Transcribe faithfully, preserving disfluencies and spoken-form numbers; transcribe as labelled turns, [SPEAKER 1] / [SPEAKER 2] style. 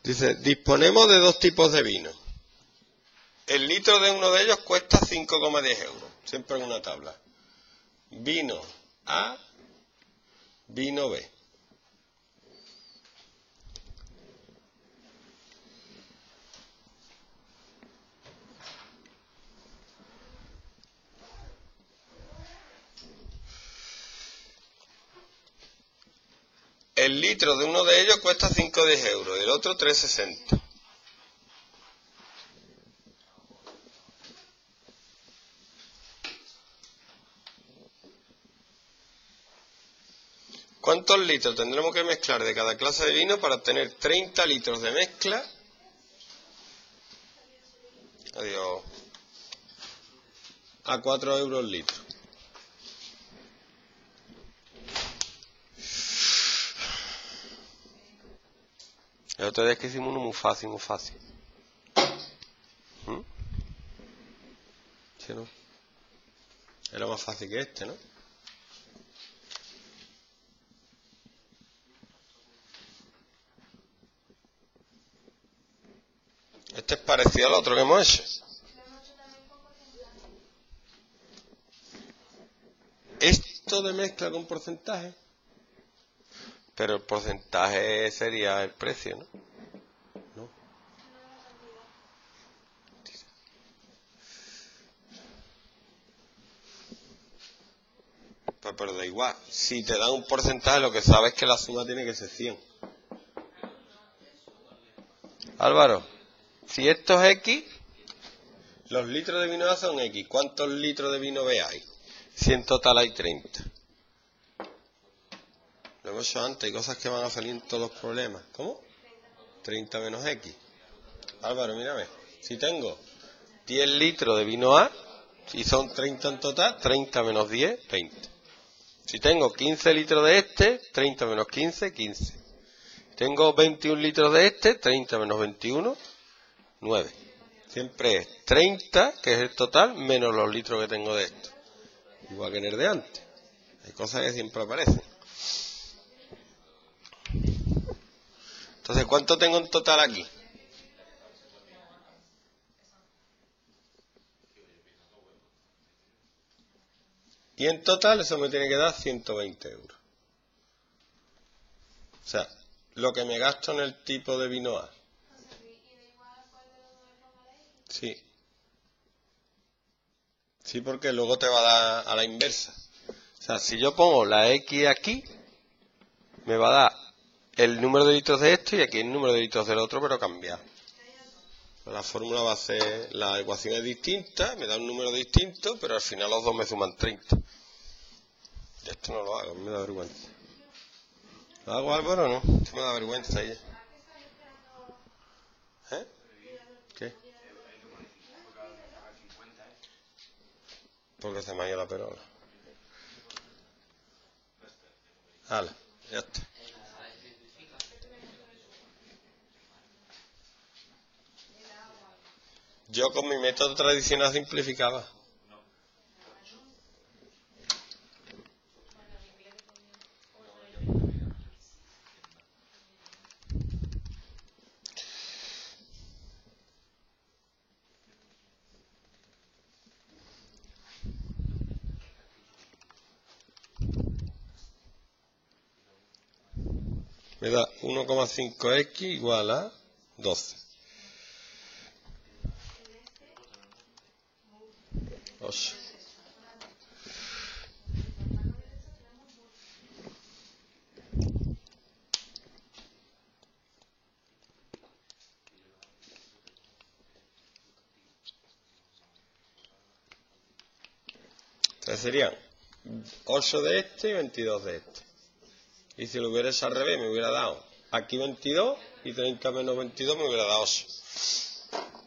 [SPEAKER 1] Dice, disponemos de dos tipos de vino. El litro de uno de ellos cuesta cinco coma diez euros. Siempre en una tabla. Vino A, vino B. El litro de uno de ellos cuesta cinco coma diez euros y el otro tres coma sesenta. ¿Cuántos litros tendremos que mezclar de cada clase de vino para obtener treinta litros de mezcla? Adiós. A cuatro euros el litro. El otro día es que hicimos uno muy fácil, muy fácil. ¿Mm? ¿Sí, no? Era más fácil que este, ¿no? Este es parecido al otro que hemos hecho. Esto de mezcla con porcentaje. Pero el porcentaje sería el precio, ¿no? ¿No? Pues, pero da igual. Si te dan un porcentaje, lo que sabes es que la suma tiene que ser cien. Álvaro, si esto es X, los litros de vino A son X. ¿Cuántos litros de vino B hay? Si en total hay treinta. Lo hemos hecho antes, hay cosas que van a salir en todos los problemas. ¿Cómo? treinta menos X. Álvaro, mírame. Si tengo diez litros de vino A, y son treinta en total, treinta menos diez, veinte. Si tengo quince litros de este, treinta menos quince, quince. Tengo veintiún litros de este, treinta menos veintiuno, nueve. Siempre es treinta, que es el total, menos los litros que tengo de esto. Igual que en el de antes. Hay cosas que siempre aparecen. Entonces, ¿cuánto tengo en total aquí? Y en total eso me tiene que dar ciento veinte euros. O sea, lo que me gasto en el tipo de vino A. Sí. Sí, porque luego te va a dar a la inversa. O sea, si yo pongo la X aquí, me va a dar el número de litros de esto y aquí el número de litros del otro, pero cambiado. La fórmula va a ser, la ecuación es distinta, me da un número distinto, pero al final los dos me suman treinta. Y esto no lo hago, me da vergüenza. ¿Lo hago, Álvaro, o no? Esto me da vergüenza ella. ¿Eh? ¿Qué? Porque se me ha ido la perola. Hala, ya está. Yo con mi método tradicional simplificaba. Me da uno coma cinco equis igual a doce. ocho. Entonces serían ocho de este y veintidós de este. Y si lo hubiera hecho al revés, me hubiera dado aquí veintidós y treinta menos veintidós me hubiera dado ocho.